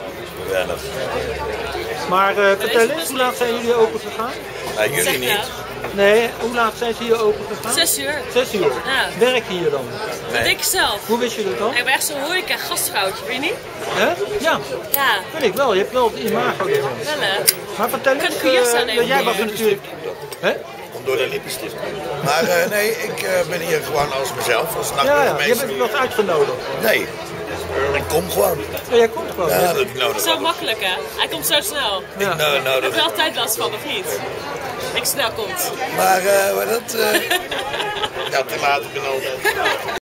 Weinig. Maar vertel eens, hoe laat zijn jullie open gegaan? Jullie niet. Nee, hoe laat zijn ze hier open gegaan? 6 uur. 6 uur. Ja. Werk je hier dan? Dat denk ik zelf. Hoe wist je dat dan? Ik ben echt zo'n horeca gastvrouwtje, weet je niet? Hè? Ja. Ja. Vind ik wel. Je hebt wel het imago ervan. Wel hè? Maar vertel eens, Kan ik jas aannemen? jij was er natuurlijk... Hè? Om door de lippenstift. Maar nee, ik ben hier gewoon als mezelf, als Ja, nachtburgemeester. je bent nog uitgenodigd. Nee, ik kom gewoon. Ja, jij komt gewoon. Ja, dat ik nodig Zo makkelijk hè? Hij komt zo snel. Ja. Nou, Heb je altijd last van, of niet? Ik snel komt. maar dat... ja, te laat ik ben altijd.